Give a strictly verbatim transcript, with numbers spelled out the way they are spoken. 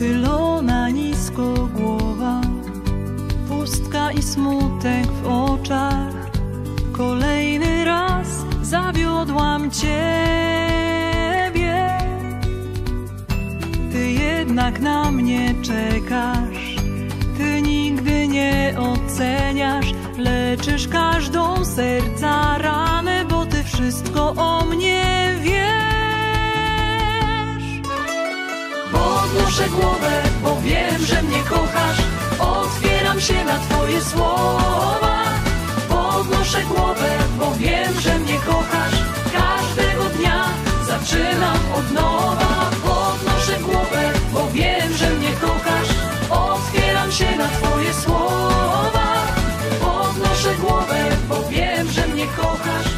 Schylona nisko głowa, pustka i smutek w oczach. Kolejny raz zawiodłam Ciebie. Ty jednak na mnie czekasz, Ty nigdy nie oceniasz. Leczysz każdą serca ranę, bo Ty wszystko o mnie wiesz. Podnoszę głowę, bo wiem, że mnie kochasz. Otwieram się na Twoje słowa. Podnoszę głowę, bo wiem, że mnie kochasz. Każdego dnia zaczynam od nowa. Podnoszę głowę, bo wiem, że mnie kochasz. Otwieram się na Twoje słowa. Podnoszę głowę, bo wiem, że mnie kochasz.